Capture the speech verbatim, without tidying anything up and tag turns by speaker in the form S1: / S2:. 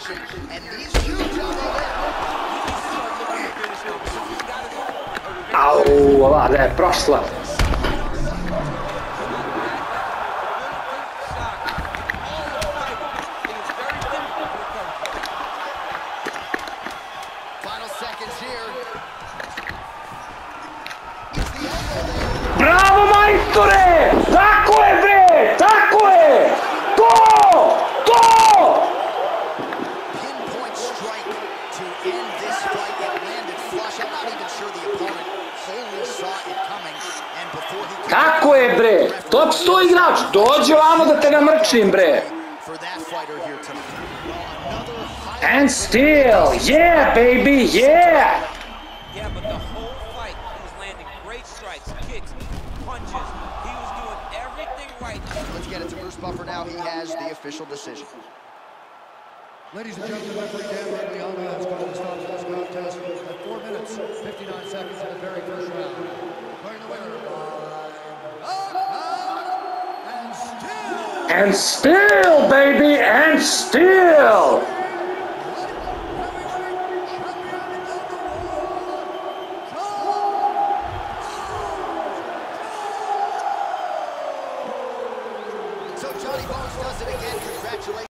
S1: action, and these two gentlemen.
S2: Au, ova da je prošla. Bravo, majstore! Tako je, bre! Tako je! To! To!
S1: Pinpoint strike to end this fight. It landed flush. I'm not even sure the opponent fully saw it coming. And before he
S2: Tako je, bre! Top sto igrač! Dođi ovamo da te namrčim, bre!
S1: for that fighter here tonight.
S2: And still! Yeah, baby! Yeah!
S3: Yeah, but the whole fight, he was landing great strikes, kicks, punches. He was doing everything right.
S1: Let's get it to Bruce Buffer now. He has the official decision.
S4: Ladies and gentlemen, referee Dan Regliano has called the stop to this contest at four minutes, fifty-nine seconds in the very first round. Declaring the winner by and still.
S2: And still, baby! And still!
S1: So Johnny Bones does it again. Congratulations.